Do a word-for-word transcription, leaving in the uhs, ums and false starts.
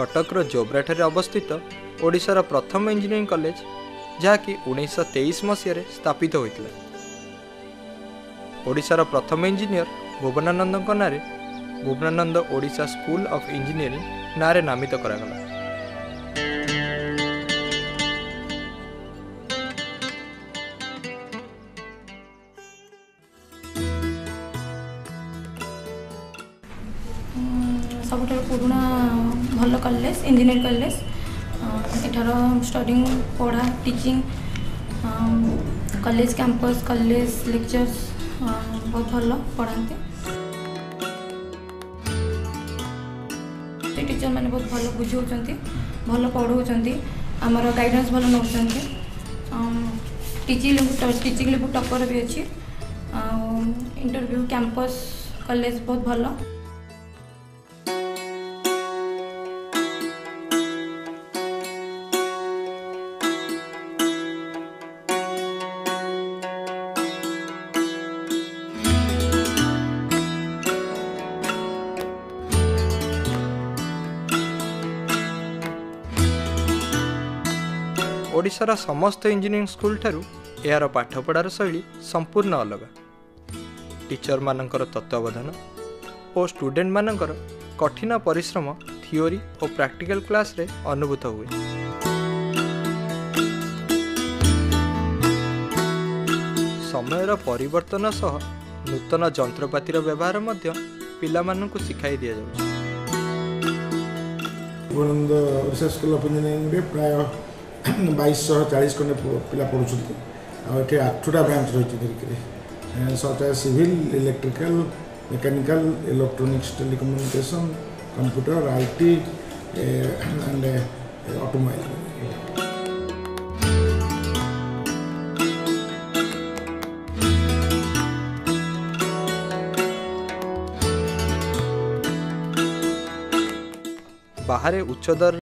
कटकर जोब्राठारे अवस्थित ओडिशार प्रथम इंजीनियरिंग कॉलेज जहाँकि उन्नीस तेईस मसीह स्थापित होता। ओडिशार प्रथम इंजीनियर भुवनानंद ना Bhubanananda Odisha school of engineering नारे नामित करागला। सब पुराना भल कॉलेज इंजीनियर कॉलेज एठार स्टडिंग पढ़ा teaching college campus college lectures बहुत भल पढ़ाते। टीचर मैंने बहुत भल बुझाऊँ भल पढ़ाऊँ आमर गाइडेंस भल नौ टीचिंग टीचिंग लेवल टपर भी अच्छी इंटरव्यू कैंपस कॉलेज बहुत भल। ओडिशार समस्त इंजीनियरिंग स्कूल ठारू यार पाठपढ़ार शैली संपूर्ण अलग। टीचर मानकर तत्वावधान और स्टूडेंट मानकर कठिन परिश्रम थियोरी और प्रैक्टिकल क्लास रे अनुभूत हुए। समयर परिवर्तन सह नूतन जंत्रपातिर व्यवहार मध्य पिला माननकु सिखाई दिया जाउछि। ओडिशा स्कूल ऑफ इंजीनियरिंग रे प्राय बाईस सौ चालीस खंडे पिला पढ़ुँच आठटा ब्रांच रही such as civil electrical mechanical electronics telecommunication computer IT and automobile. बाहर उच्च दर